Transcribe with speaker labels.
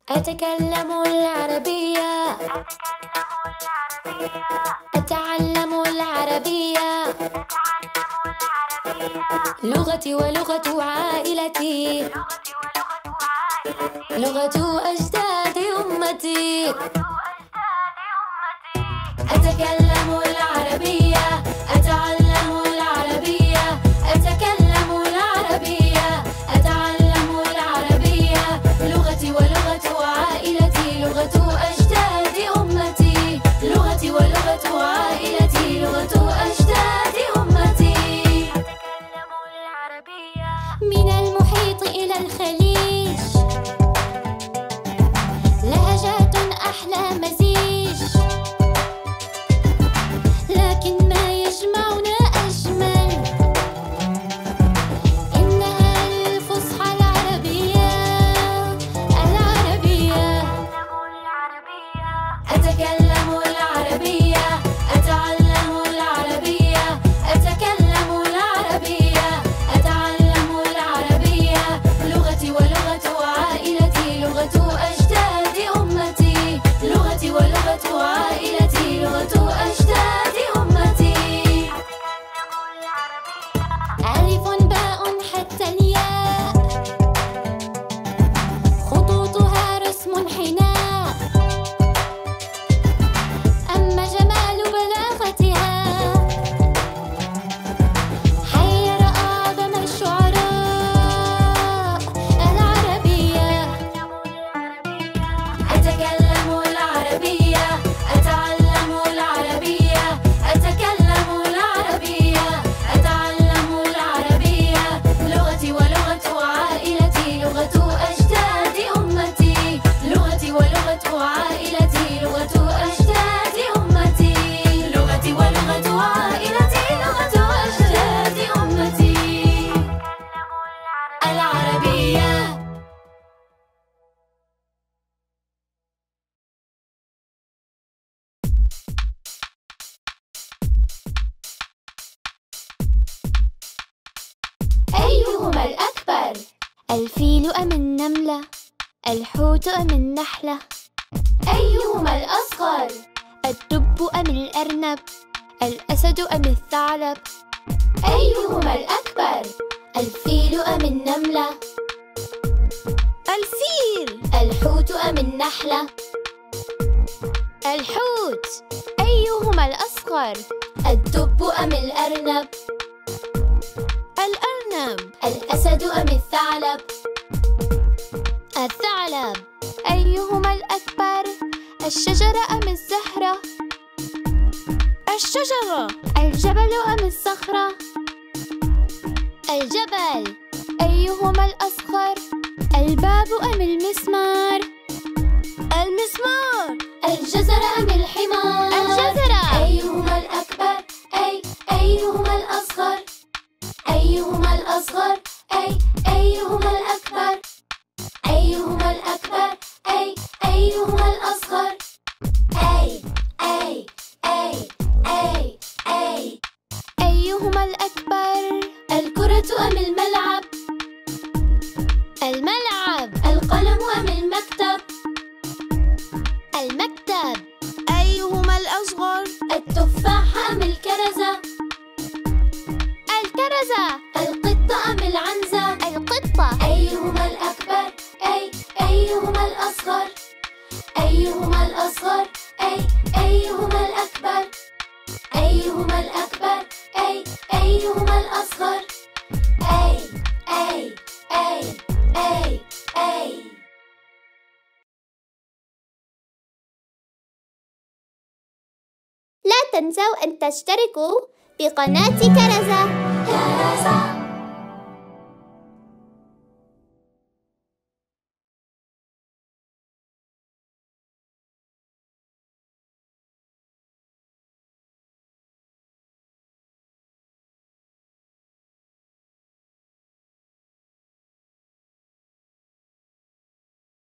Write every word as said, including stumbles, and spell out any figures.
Speaker 1: أتكلم العربية. أتعلم العربية. لغتي ولغة عائلتي. لغة أجداد أمتي. أتكلم العربية. أتعلم العربية. أتكلم العربية. أتعلم العربية. لغتي ولغة عائلتي. لغة أجداد أمتي. لغتي ولغة عائلتي. لغة أجداد أمتي. أتكلم العربية. من المحيط إلى الخليج لهجات أحلى مزيج، لكن ما يجمعنا أجمل إنها الفصحى العربية. العربية. أتكلم العربية. أتعلم العربية. أتكلم العربية. أتعلم العربية. لغتي ولغة عائلتي. لغة أجداد أمتي. لغتي ولغة عائلتي. لغة أجداد أمتي. ألف باء حتى الياء، خطوطها رسم حناء، أما جمال بلاغتها حير أعظم الشعراء. العربية. أتكلم العربية. أتعلم العربية. أتكلم العربية. أتعلم العربية. لغتي ولغة عائلتي. لغة أجداد أمتي. لغتي ولغة عائلتي. لغة أجداد أمتي. لغتي ولغة عائلتي. لغة أجداد أمتي. العربية. أيهما الأكبر؟ الفيل أم النملة؟ الحوت أم النحلة؟ أيهما الأصغر؟ الدب أم الأرنب؟ الأسد أم الثعلب؟ أيهما الأكبر؟ الفيل أم النملة؟ الفيل. الحوت أم النحلة؟ الحوت. أيهما الأصغر؟ الدب أم الأرنب؟ الأرنب. الأسد أم الثعلب؟ الثعلب. أيهما الأكبر؟ الشجرة أم الزهرة؟ الشجرة. الجبل أم الصخرة؟ الجبل. أيهما الأصغر؟ الباب أم المسمار؟ المسمار. الجزرة أم الحمار؟ الجزرة. أيهما الأكبر؟ أي أيهما الأصغر؟ أيهما الأصغر؟ أي أيهما الأكبر؟ أيهما الأكبر؟ أي أيهما الأصغر؟ أي أي أي أي أي أيهما الأكبر؟ الكرة أم الملعب؟ الملعب. القلم أم المكتب؟ المكتب. أيهما الأصغر؟ التفاحة أم الكرزة؟ الكرزة. القطة أم العنزة؟ القطة. أيهما الأكبر؟ أي أيهما الأصغر؟ أيهما الأصغر؟ أي أيهما الأكبر؟ أيهما الأكبر؟ أي أيهما الأصغر؟ أي أي أي أي أي لا تنسوا أن تشتركوا بقناة كرزة. كرزة.